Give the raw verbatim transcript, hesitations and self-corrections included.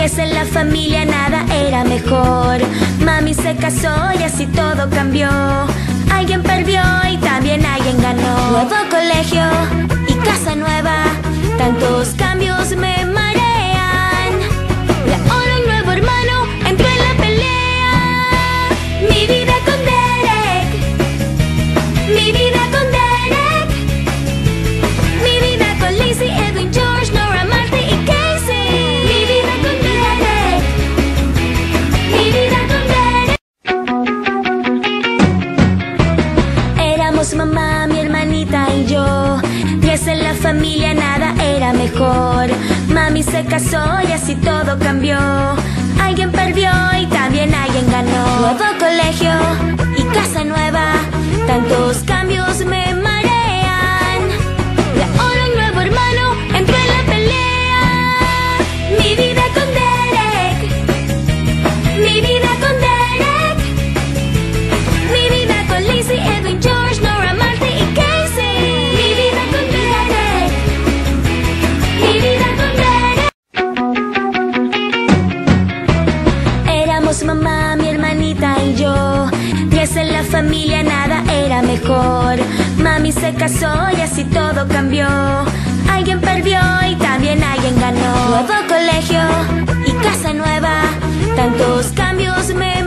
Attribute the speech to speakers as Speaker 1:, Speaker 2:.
Speaker 1: Diez en la familia, nada era mejor. Mami se casó y así todo cambió. Alguien perdió y también alguien ganó. Nuevo colegio y casa nueva, tantos cambios me marean. Y ahora un nuevo hermano entró en la pelea. Mi vida con Derek, mi vida con Derek, mi vida con Lizzie, Edwin, George, Nora, Marty y Casey. Mi vida con Derek, mi vida con Derek. Éramos mamá, mi hermanita y yo. Diez en la familia, nada era mejor. Mami se casó y así todo cambió. Alguien perdió y también alguien ganó. Nuevo colegio y casa nueva, tantos cambios me marean. Y ahora un nuevo hermano entró en la pelea. Mi vida con Derek, mi vida con Derek, mi vida con Lizzie, Edwin, George, Nora, Marty y Casey. Mi vida con Derek, mi vida con Derek. Éramos mamá, mi hermanita y yo. Diez en la familia, nada era mejor. Mami se casó y así todo cambió. Alguien perdió y también alguien ganó. Nuevo colegio y casa nueva, tantos cambios me